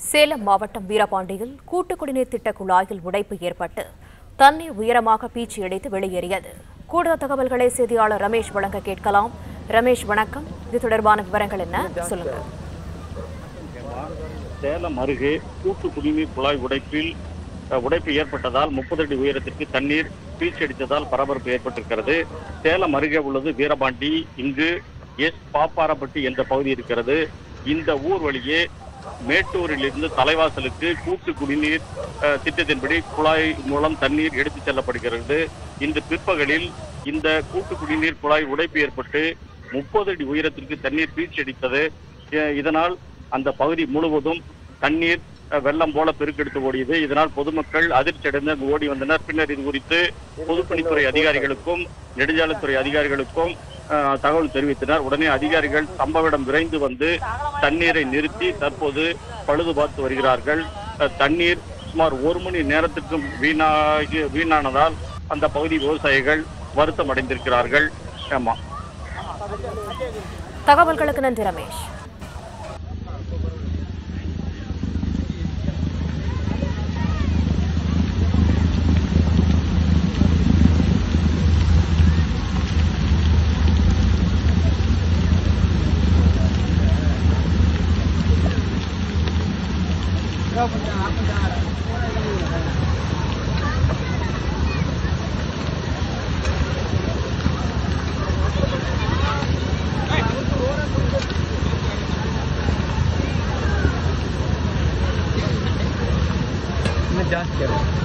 சேலம் மாவட்டம் வீரபாண்டியில் கூட்டு குடிநீர் திட்ட குழாயில் உடைப்பு ஏற்பட்டு தண்ணீர் உயரமாக பீச்சி அடித்து வெளியேறியது. கூடுதல் தகவல்களை செய்தியாளர் ரமேஷ் வழங்க கேட்கலாம். ரமேஷ், வணக்கம். இது தொடர்பான விவரங்கள் என்ன, சொல்லுங்க. சேலம் அருகே கூட்டு குடிநீர் குழாய் உடைப்பு ஏற்பட்டதால் 30 அடி உயரத்திற்கு தண்ணீர் பீச்சடித்ததால் பரபரப்பு ஏற்பட்டிருக்கிறது. சேலம் அருகே உள்ளது வீரபாண்டி. இங்கு பாப்பாரப்பட்டி என்ற பகுதி இருக்கிறது. இந்த ஊர் வழியே மேட்டூரில் இருந்து தலைவாசலுக்கு கூட்டு குடிநீர் திட்டத்தின்படி குழாய் மூலம் தண்ணீர் எடுத்துச் செல்லப்படுகிறது. இன்று பிற்பகலில் இந்த கூட்டு குடிநீர் குழாய் உடைப்பு ஏற்பட்டு 30 அடி உயரத்திற்கு தண்ணீர் பீச்சடித்தது. இதனால் அந்த பகுதி முழுவதும் தண்ணீர் வெள்ளம் போல பெருக்கெடுத்து ஓடியது. இதனால் பொதுமக்கள் அதிர்ச்சி அடைந்து அங்கு ஓடி வந்தனர். பின்னர் இது குறித்து பொதுப்பணித்துறை அதிகாரிகளுக்கும் நெடுஞ்சாலைத்துறை அதிகாரிகளுக்கும் தகவல் தெரிவித்தனர். உடனே அதிகாரிகள் சம்பவ இடம் விரைந்து வந்து தண்ணீரை நிறுத்தி தற்போது பழுது பார்த்து வருகிறார்கள். தண்ணீர் சுமார் 1 மணி நேரத்திற்கும் வீணானதால் அந்த பகுதி விவசாயிகள் வருத்தம் அடைந்திருக்கிறார்கள். தகவல்களுக்கு நன்றி ரமேஷ். जांच करें।